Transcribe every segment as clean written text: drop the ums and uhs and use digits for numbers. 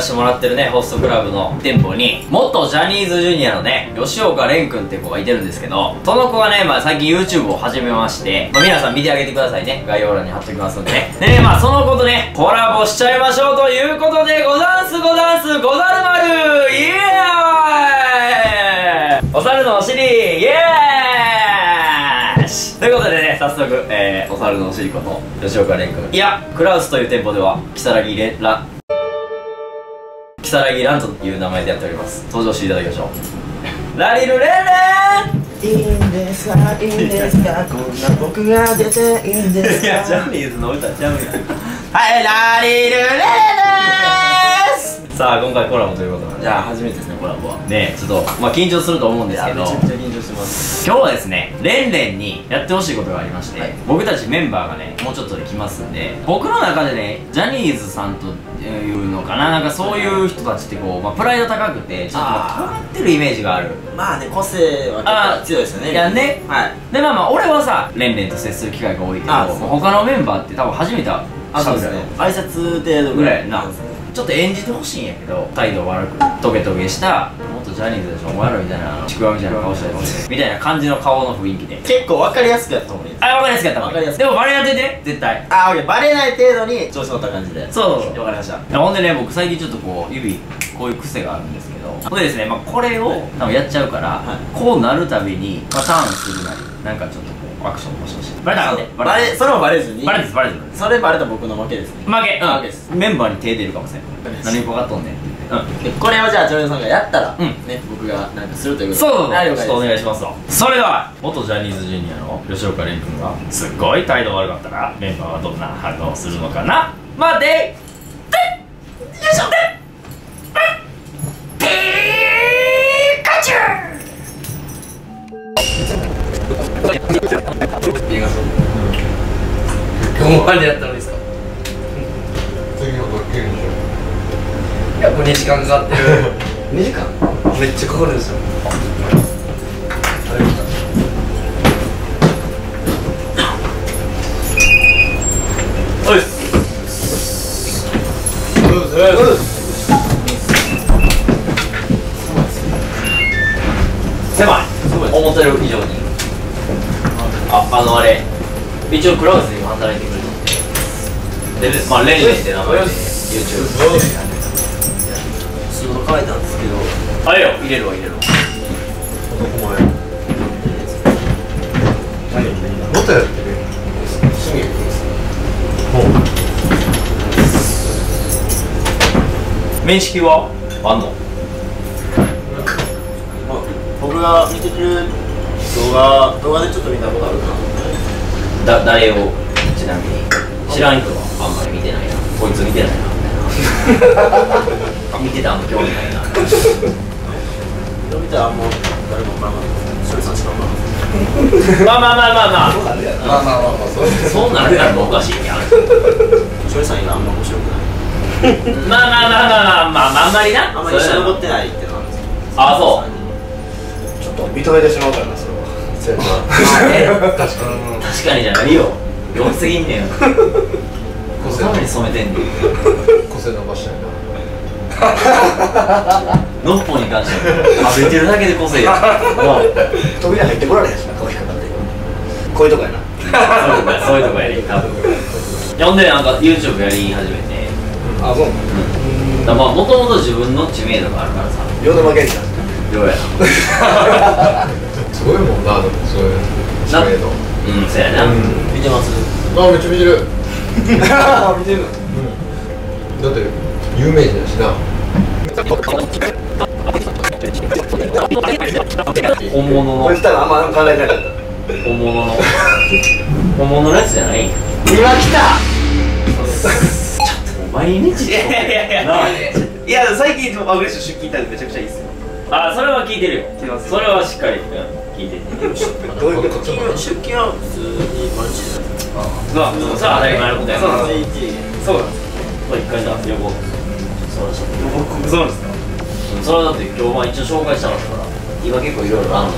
せてもらってるねホストクラブの店舗に元ジャニーズジュニアのね吉岡蓮くんって子がいてるんですけど、その子がね、最近 YouTube を始めまして、皆さん見てあげてくださいね。概要欄に貼っておきますんでね。でね、その子とねコラボしちゃいましょうということで、ござんすござんすござる丸イエーイ、お猿のお尻イエーイということでね、早速、お猿のお尻こと吉岡蓮くん、いやクラウスという店舗では如月蘭という名前でやっております。登場していただきましょう。ラリルレンレン、いいんですかいいんですか、こんな僕が出ていいんですか。いやジャニーズの歌ちゃうやん。はいラリルレンレンさあ今回コラボということなんで、じゃあ初めてですねコラボはね。ちょっと緊張すると思うんですけど、めちゃくちゃ緊張してます。今日はですねレンレンにやってほしいことがありまして、僕たちメンバーがねもうちょっとで来ますんで、僕の中でねジャニーズさんというのかな、なんかそういう人たちってこう、プライド高くてちょっと尖ってるイメージがある。個性は結構強いですよね。いやね、はい。で俺はさレンレンと接する機会が多いけど、他のメンバーって多分初めて会う。そうですね、挨拶程度ぐらいな。ちょっと演じてほしいんやけど、態度悪くトゲトゲしたもっとジャニーズでしょお前らみたいなちくわみたいな顔したりみたいな感じの顔の雰囲気で結構分かりやすくやった方がいいです。分かりやすくやった方がいい。でもバレない程度ね絶対。オッケー、バレない程度に調子乗った感じで。そう分かりました。ほんでね、僕最近ちょっとこう指こういう癖があるんですけど、ほんでですね、これを多分やっちゃうから、こうなるたびにターンするなりなんかちょっとアクションもしました。バレたらね、それもバレずに。バレずそれバレた僕の負けですね。負けです。メンバーに手出るかもしれない。何分かっとんねんって。これをじゃあジョニーさんがやったらね、僕がなんかするということで。そうちょっとお願いしますわ。それでは元ジャニーズジュニアの吉岡蓮くんがすっごい態度悪かったらメンバーはどんな反応をするのかな。待ってよいしょでピーカチュ今日までやったのですか。次のドッキリでしょ。いや、もう2時間かかってる。2時間めっちゃかかるんですよ。おいっす。狭い。思ったより以上に。あれ一応クラウスでも働いてくれるので、レンレンって名前で YouTube 仕事書いたんですけど、あれよ、入れるわ男前。何もっとやってる趣味面識はあんの？僕が見てる動画でちょっと見たことあるかな。誰をちなみに知らん人はあんまり見てないな、こいつ見てないなみたいな。見てた興味ないな。見たらもう誰も分からない。処理さんしか分からない。そうなるやろ。おかしいやん。処理さん以外あんま面白くない。あんまりな。あんまり印象残ってないってのなんですけど。あ、そう。ちょっと認めてしまうからなそれは。確かにじゃないよ。弱すぎんねん。個性に染めてんねん。個性伸ばしたいな。ノッポに関しては歩いてるだけで個性や。扉入ってこられへんしな、顔引っかかって。こういうとこやな。そういうとこやね、多分。ほんでなんか YouTube やり始めて。あ、そうなの。もともと自分の知名度があるからさ。ようで負けんじゃん。ようやな。すごいもんな、でもそういう知名度。そうやな。見てます。あ、めっちゃ見てる。見てる。だって有名人だしな。本物の。これしたらあんま考えなかった。本物のやつじゃない。今来た。ちょっと毎日。いや最近アグレッション出勤タイムめちゃくちゃいいっすよ。あ、それは聞いてるよ。それはしっかり聞いてて。どういうこと？出勤は普通に毎日じゃないですか。さあ当たり前のことやから。そうなんです。一回じゃあ旅行。そうなんですか。それはだって今日は一応紹介したかったから、今結構いろいろあんの。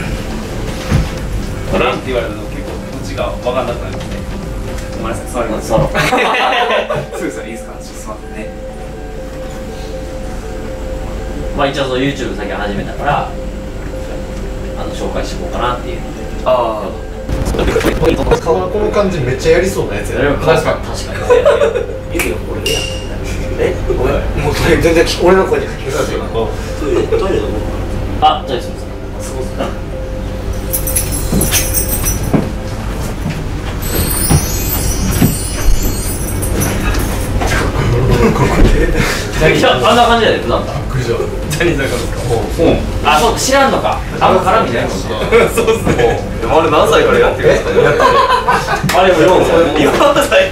ランって言われたの結構こっちが分かんなくなりますね。ごめんなさい、座ります。すぐさんいいですか？ちょっと座ってね。 まあ一応その YouTube 先始めたから紹介していこうかなっていう。ああ顔のこの感じめっちゃやりそうなやつやね。 確かにいいよ、これでやごめん、 もう全然俺の声で聞こえたよ。 トイレどこあ、じゃあすみません。そうっすか。あんな感じだよ、普段から。びっくりした。ジャニーズだからですか。あ、そう、知らんのか。あの絡みじゃないの。そうっすね。でもあれ何歳からやってるんですか。あれも4歳から。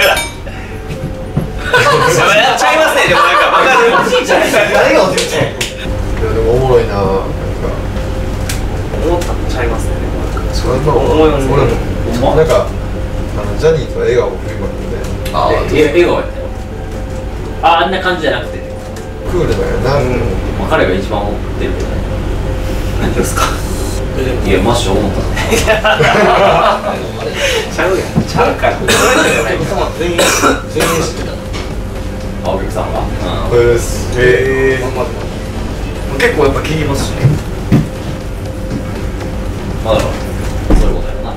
やっちゃいますね。でもなんかバカでおじいちゃん。誰がおじいちゃん。いやでもおもろいな。なんか思ったんちゃいますね。 それは思います。俺もなんかジャニーズは笑顔が結構あって。 笑顔やったよ。あんな感じじゃなくて。 クールだよな。 彼が一番思ってるけどね。何ですか。いやマッシュ思ったね。ちゃうやん。ちゃうから。全員知ってた。あ、お客さんが。 です。 結構やっぱ聞きますしね。まあだからそういうことやろな。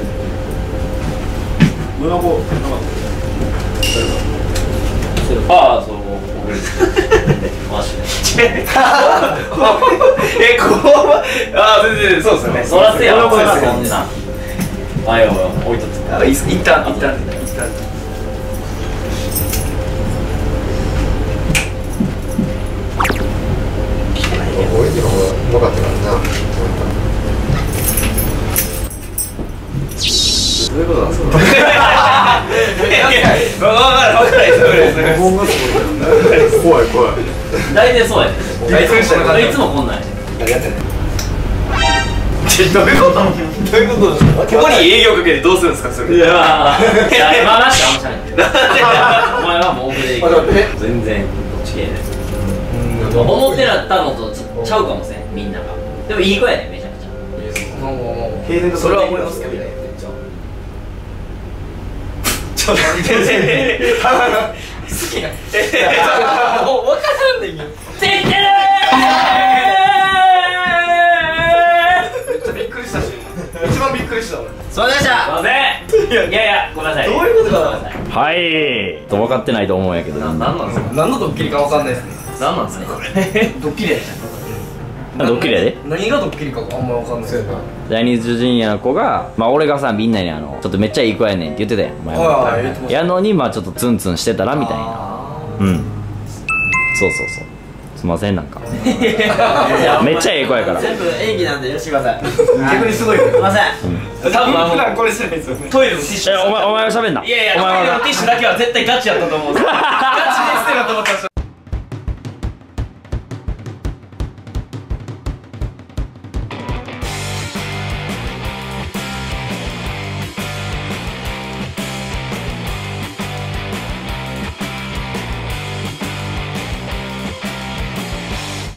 村子ああ、そうマジで。ああ、全然そうですよね。そらせや。そんな。あよ置いとって。あ、一旦。 俺にもうまかったからな。 どういうことなんですか。 怖い。 大体そうやね。いつもこんなんやね。どういうことですか。ここに営業かけてどうするんですかそれ。いやまあましてあんましゃべん。お前はもう奥でいく。全然どっち系で。思ってなったのとちゃうかもしれんみんなが。でもいい子やねめちゃくちゃ。それは思いますけどね。ちょっと待って好きなもう分からんねんよ。知ってるめっちゃびっくりしたし一番びっくりした俺。すいませんでした。すいません。いやごめんなさい。どういうことかな。はい分かってないと思うんやけどなんなんですか。何のドッキリか分かんないですね。何なんですかこれ。ドッキリやったドッキリやで。何がドッキリかあんま分かんない。ジャニーズジュニアの子がまあ俺がさみんなにちょっとめっちゃいい子やねんって言ってたやん前も。やのにまあちょっとツンツンしてたらみたいな。そうすいませんなんかめっちゃええ子やから。全部演技なんで許してください。逆にすごいすいません。多分普段これしてないですよね。トイレのティッシュ。お前は喋んな。いやトイレのティッシュだけは絶対ガチやったと思う。ガチで捨てろと思ったんですよ。